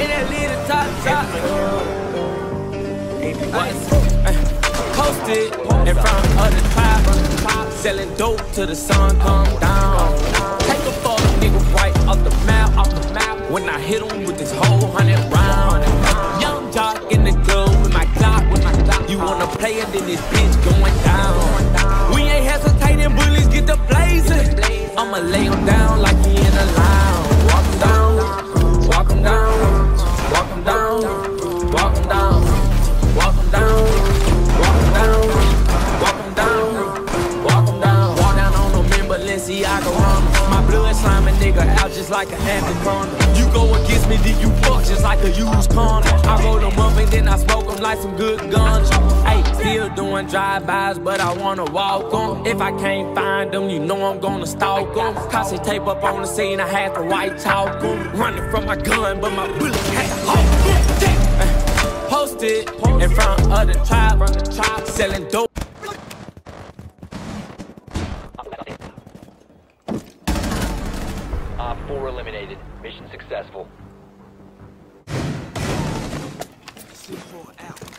in that little top. Posted in front of the tribe, selling dope till the sun come down. Take a fuck, nigga, right off the map. When I hit him with this whole 100 round. Young jock in the club with my Glock. You wanna play it, then this bitch going down. We ain't hesitating, bullies get the blazing. I'ma lay him down like he in a lounge. Walk him down, walk him down, walk him down, walk him down, walk him down, walk him down, walk him down, walk him down. Walk down on them in Balenciaga runners. My blood sliming nigga out just like an anaconda. You go against me, then you fuck just like a used condom. I roll them up and then I smoke them like some good guns. Hey, still doing drive-bys, but I wanna walk them. If I can't find them, you know I'm gonna stalk them. Cause they tape up on the scene, I had to white talk them. Running from my gun, but my bullet had to hold them. Posted in front of the tribe, selling dope. Op 4 eliminated. Mission successful. C4 out.